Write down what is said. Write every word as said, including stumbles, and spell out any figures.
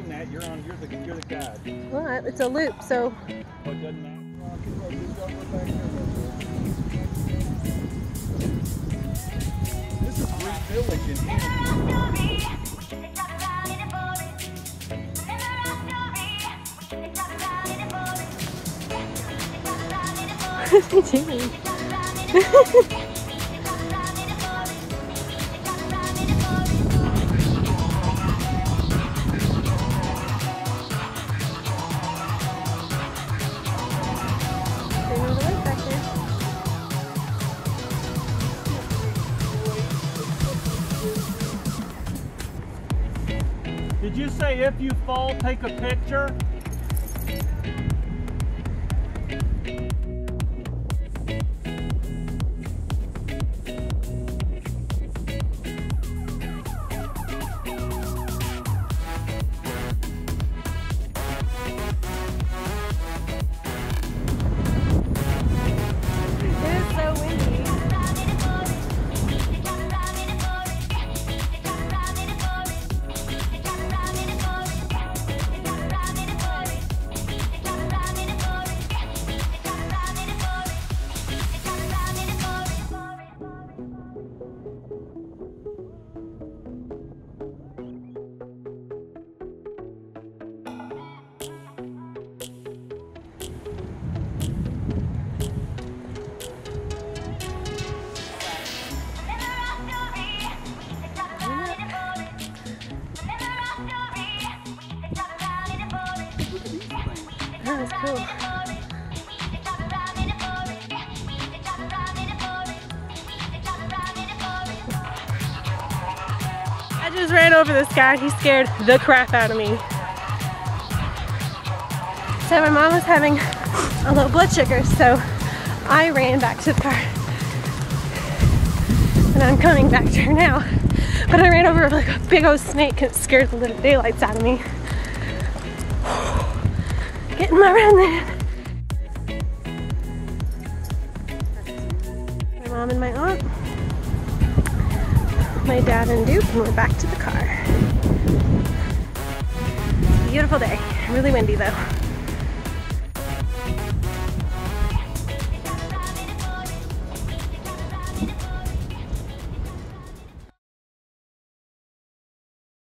know, Nat. You're on. You're the. You're the guide. Well, it's a loop, so. Oh, it doesn't matter. This is Greek Village in here. What is he doing? Did you say if you fall, take a picture? That was cool. I just ran over this guy. He scared the crap out of me. So my mom was having a low blood sugar, so I ran back to the car. And I'm coming back to her now. But I ran over like a big old snake and it scared the little daylights out of me. Getting my run in. My mom and my aunt, my dad and Duke, and we're back to the car. Beautiful day. Really windy though.